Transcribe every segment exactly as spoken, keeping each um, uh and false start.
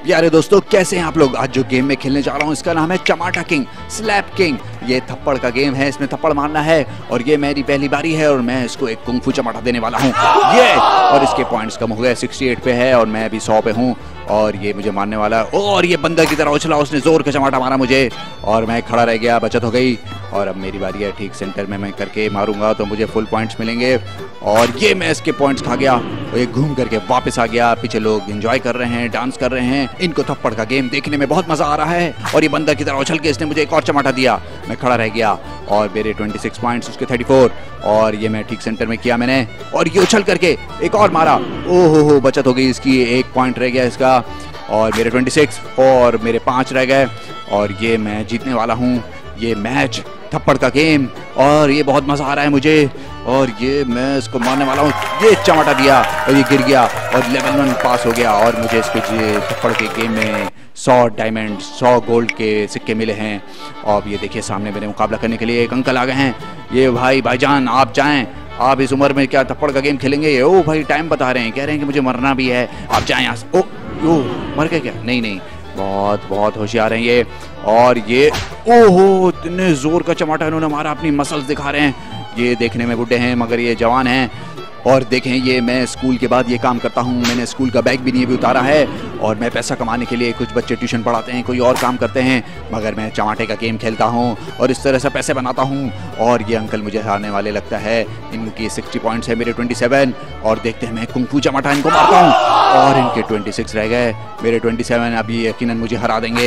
प्यारे दोस्तों, कैसे हैं आप लोग। आज जो गेम में खेलने जा रहा हूं इसका नाम है चमाटा किंग, स्लैप किंग। ये थप्पड़ का गेम है, इसमें थप्पड़ मारना है और ये मेरी पहली बारी है और मैं इसको एक कुंग फू चमाटा देने वाला हूं। ये और इसके पॉइंट्स कम हो गए, अड़सठ पे है और मैं अभी सौ पे हूं और ये मुझे मारने वाला है। और ये बंदर की तरह उछला, उसने जोर का चमाटा मारा मुझे और मैं खड़ा रह गया, बचत हो गई। और अब मेरी बारी है, ठीक सेंटर में मैं करके मारूंगा तो मुझे फुल पॉइंट्स मिलेंगे। और ये मैं इसके पॉइंट्स खा गया और ये घूम करके वापस आ गया। पीछे लोग एंजॉय कर रहे हैं, डांस कर रहे हैं। इनको थप्पड़ का गेम देखने में बहुत मजा आ रहा है। और ये बंदर की तरह उछल के इसने मुझे एक और चमाटा दिया, मैं खड़ा रह गया और मेरे छब्बीस पॉइंट्स, उसके चौंतीस। और ये मैं ठीक सेंटर में किया मैंने और ये उछल करके एक और मारा। ओहो हो, बचत हो गई इसकी, एक पॉइंट रह गया इसका और मेरे छब्बीस और मेरे पाँच रह गए और ये मैं जीतने वाला हूँ ये मैच थप्पड़ का गेम। और ये बहुत मजा आ रहा है मुझे और ये मैं इसको मारने वाला हूँ। ये चमाटा दिया और ये गिर गया और लेवल वन पास हो गया और मुझे इसके थप्पड़ के गेम में सौ डायमंड, सौ गोल्ड के सिक्के मिले हैं। और ये देखिए सामने मेरे मुकाबला करने के लिए एक अंकल आ गए हैं। ये भाई भाईजान आप जाएं, आप इस उम्र में क्या थप्पड़ का गेम खेलेंगे। ओ भाई टाइम बता रहे हैं, कह रहे हैं कि मुझे मरना भी है, आप जाएं यहाँ से। ओ ओ मर गए क्या? नहीं नहीं, बहुत बहुत होशियार हैं ये। और ये ओहो, इतने जोर का चमाटा इन्होंने मारा, अपनी मसल्स दिखा रहे हैं। ये देखने में बुढ़े हैं मगर ये जवान हैं। और देखें, ये मैं स्कूल के बाद ये काम करता हूँ, मैंने स्कूल का बैग भी नहीं भी उतारा है। और मैं पैसा कमाने के लिए, कुछ बच्चे ट्यूशन पढ़ाते हैं, कोई और काम करते हैं, मगर मैं चमाटे का गेम खेलता हूँ और इस तरह से पैसे बनाता हूँ। और ये अंकल मुझे हारने वाले लगता है, इनकी साठ पॉइंट्स है, मेरे सत्ताईस। और देखते हैं मैं कुंग फू चमाटा इनको मारता हूँ और इनके छब्बीस रह गए, मेरे सत्ताईस। अभी यकीनन मुझे हरा देंगे।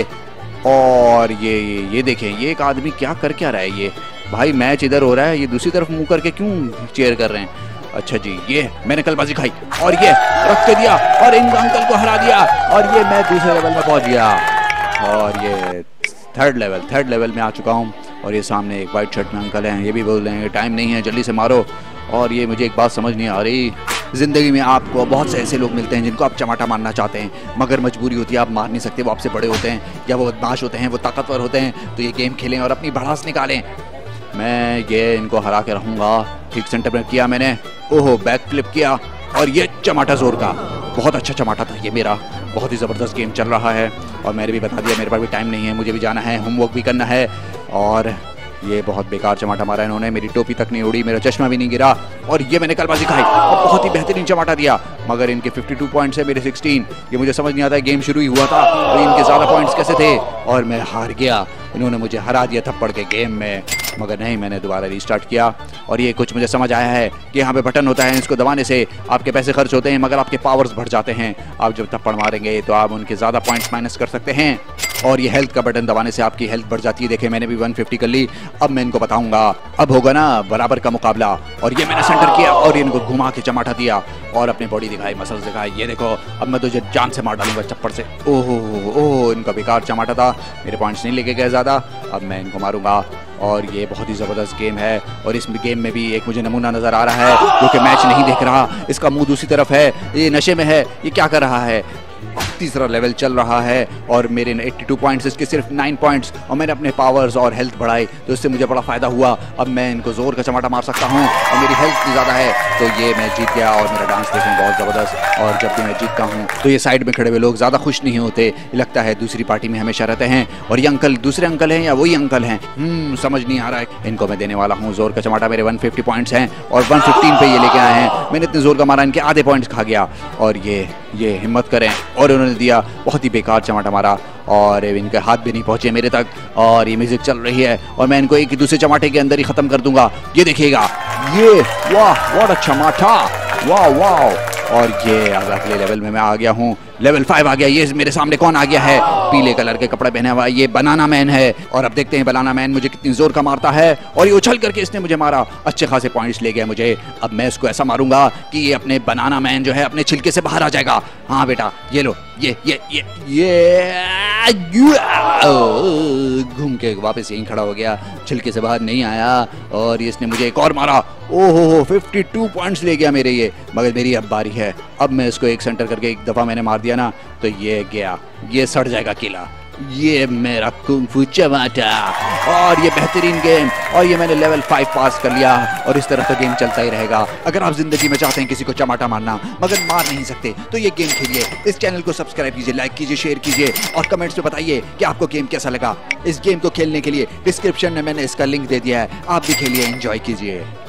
और ये ये देखें, ये एक आदमी क्या कर क्या रहा है। ये भाई मैच इधर हो रहा है, ये दूसरी तरफ मुंह करके क्यों चेयर कर रहे हैं। अच्छा जी, ये मैंने कलबाजी खाई और ये रख के दिया और इन अंकल को हरा दिया और ये मैं दूसरे लेवल में पहुंच गया और ये थर्ड लेवल थर्ड लेवल में आ चुका हूं। और ये सामने एक वाइट शर्ट में अंकल हैं, ये भी बोल रहे हैं टाइम नहीं है, जल्दी से मारो। और ये मुझे एक बात समझ नहीं आ रही, ज़िंदगी में आपको बहुत से ऐसे लोग मिलते हैं जिनको आप चमाटा मारना चाहते हैं मगर मजबूरी होती है, आप मार नहीं सकते। वो आपसे बड़े होते हैं या वो बदमाश होते हैं, वो ताकतवर होते हैं। तो ये गेम खेलें और अपनी भड़ास निकालें। मैं ये इनको हरा के रहूँगा। ठीक सेंटर में किया मैंने, ओहो बैक फ्लिप किया और ये चमाटा जोर का, बहुत अच्छा चमाटा था ये मेरा। बहुत ही ज़बरदस्त गेम चल रहा है और मैंने भी बता दिया मेरे पास भी टाइम नहीं है, मुझे भी जाना है, होमवर्क भी करना है। और ये बहुत बेकार चमाटा मारा इन्होंने, मेरी टोपी तक नहीं उड़ी, मेरा चश्मा भी नहीं गिरा। और ये मैंने कलबाजी खाई और बहुत ही बेहतरीन चमाटा दिया मगर इनके बावन पॉइंट्स है, मेरे सोलह। ये मुझे समझ नहीं आता, गेम शुरू ही हुआ था तो इनके ज़्यादा पॉइंट्स कैसे थे और मैं हार गया। इन्होंने मुझे हरा दिया थप्पड़ के गेम में, मगर नहीं, मैंने दोबारा रीस्टार्ट किया। और ये कुछ मुझे समझ आया है कि यहाँ पे बटन होता है, इसको दबाने से आपके पैसे खर्च होते हैं मगर आपके पावर्स बढ़ जाते हैं। आप जब थप्पड़ मारेंगे तो आप उनके ज़्यादा पॉइंट्स माइनस कर सकते हैं। और ये हेल्थ का बटन दबाने से आपकी हेल्थ बढ़ जाती है। देखें मैंने भी एक सौ पचास कर ली। अब मैं इनको बताऊंगा, अब होगा ना बराबर का मुकाबला। और ये मैंने सेंटर किया और इनको घुमा के चमाटा दिया और अपनी बॉडी दिखाई, मसल्स दिखाई। ये देखो, अब मैं तुझे जान से मार डालूंगा चप्पड़ से। ओहो ओहो, इनका बेकार चमाटा था, मेरे पॉइंट्स नहीं लेके गए ज़्यादा। अब मैं इनको मारूंगा और ये बहुत ही ज़बरदस्त गेम है। और इस गेम में भी एक मुझे नमूना नज़र आ रहा है जो कि मैच नहीं देख रहा, इसका मुंह दूसरी तरफ है, ये नशे में है, ये क्या कर रहा है। तीसरा लेवल चल रहा है और मेरे बयासी पॉइंट्स, इसके सिर्फ नौ पॉइंट्स और मैंने अपने पावर्स और हेल्थ बढ़ाई तो इससे मुझे बड़ा फ़ायदा हुआ। अब मैं इनको जोर का चमाटा मार सकता हूँ और मेरी हेल्थ भी ज़्यादा है तो ये मैं जीत गया। और मेरा डांस देखें बहुत ज़बरदस्त। और जब भी मैं जीतता हूँ तो ये साइड में खड़े हुए लोग ज़्यादा खुश नहीं होते, लगता है दूसरी पार्टी में हमेशा रहते हैं। और ये अंकल दूसरे अंकल हैं या वही अंकल हैं, हम्म समझ नहीं आ रहा है। इनको मैं देने वाला हूँ जोर का चमाटा। मेरे एक सौ पचास पॉइंट्स हैं और एक सौ पंद्रह पे ये लेके आए हैं। मैंने इतने जोर का मारा, इनके आधे पॉइंट्स खा गया। और ये ये हिम्मत करें, और उन्होंने दिया बहुत ही बेकार चमाटा मारा और इनके हाथ भी नहीं पहुंचे मेरे तक। और ये म्यूजिक चल रही है और मैं इनको एक दूसरे चमाटे के अंदर ही खत्म कर दूंगा। ये देखिएगा, ये वाह बहुत अच्छा चमाटा, वाह वाह। और ये अगले लेवल में मैं आ गया हूँ, लेवल फाइव आ गया। ये मेरे सामने कौन आ गया है, पीले कलर के कपड़े पहने हुआ, ये बनाना मैन है। और अब देखते हैं बनाना मैन मुझे कितनी जोर का मारता है। और ये उछल करके इसने मुझे मारा, अच्छे खासे पॉइंट्स ले गया मुझे। अब मैं इसको ऐसा मारूंगा कि ये अपने बनाना मैन जो है अपने छिलके से बाहर आ जाएगा। हाँ बेटा ये लो, ये ये ये ये घूम के वापस यहीं खड़ा हो गया, छिलके से बाहर नहीं आया। और इसने मुझे एक और मारा, ओहो हो बावन पॉइंट्स ले गया मेरे ये। मगर मेरी अब बारी है, अब मैं इसको एक सेंटर करके एक दफ़ा मैंने मार दिया ना तो ये गया, ये सड़ जाएगा किला। ये मेरा कुंग फू चमाटा और ये बेहतरीन गेम, और ये मैंने लेवल फाइव पास कर लिया और इस तरह तो गेम चलता ही रहेगा। अगर आप जिंदगी में चाहते हैं किसी को चमाटा मारना मगर मार नहीं सकते तो ये गेम खेलिए। इस चैनल को सब्सक्राइब कीजिए, लाइक कीजिए, शेयर कीजिए और कमेंट्स में बताइए कि आपको गेम कैसा लगा। इस गेम को खेलने के लिए डिस्क्रिप्शन में मैंने इसका लिंक दे दिया है, आप भी खेलिए, एंजॉय कीजिए।